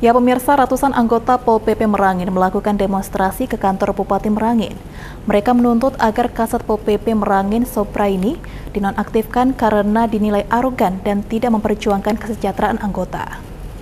Ya pemirsa, ratusan anggota Pol PP Merangin melakukan demonstrasi ke kantor Bupati Merangin. Mereka menuntut agar Kasat Pol PP Merangin Sopraini dinonaktifkan karena dinilai arogan dan tidak memperjuangkan kesejahteraan anggota.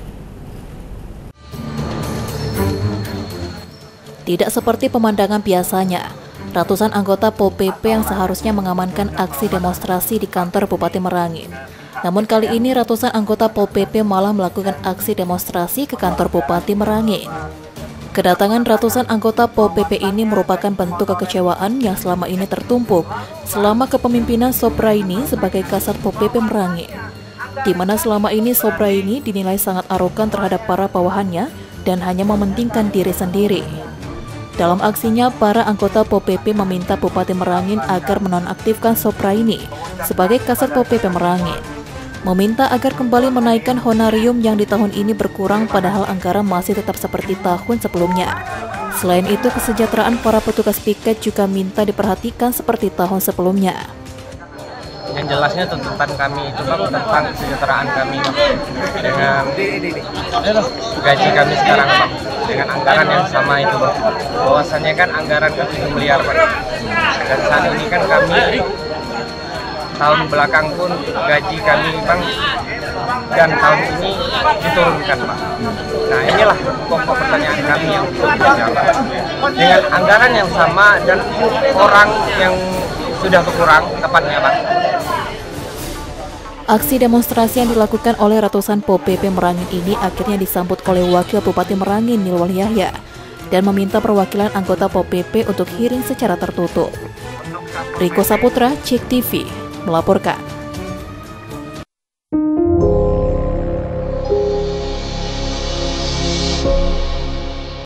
Tidak seperti pemandangan biasanya, ratusan anggota Pol PP yang seharusnya mengamankan aksi demonstrasi di kantor Bupati Merangin. Namun kali ini ratusan anggota Pol PP malah melakukan aksi demonstrasi ke kantor Bupati Merangin. Kedatangan ratusan anggota Pol PP ini merupakan bentuk kekecewaan yang selama ini tertumpuk selama kepemimpinan Sopraini sebagai Kasat Pol PP Merangin, di mana selama ini Sopraini dinilai sangat arogan terhadap para bawahannya dan hanya mementingkan diri sendiri. Dalam aksinya, para anggota Pol PP meminta Bupati Merangin agar menonaktifkan Sopraini sebagai Kasat Pol PP Merangin, meminta agar kembali menaikkan honorium yang di tahun ini berkurang padahal anggaran masih tetap seperti tahun sebelumnya. Selain itu, kesejahteraan para petugas piket juga minta diperhatikan seperti tahun sebelumnya. Yang jelasnya tuntutan kami itu tentang kesejahteraan kami dengan gaji kami sekarang dengan anggaran yang sama itu bahwasannya kan anggaran kan 7 miliar dan saat ini kan kami tahun belakang pun gaji kami Bang dan tahun ini diturunkan Pak. Nah inilah pokok pertanyaan kami yang belum terjawab. Dengan anggaran yang sama dan orang yang sudah berkurang tepatnya Pak. Aksi demonstrasi yang dilakukan oleh ratusan Pol PP Merangin ini akhirnya disambut oleh Wakil Bupati Merangin Nilwal Yahya dan meminta perwakilan anggota Pol PP untuk hearing secara tertutup. Riko Saputra, Cek TV, melaporkan.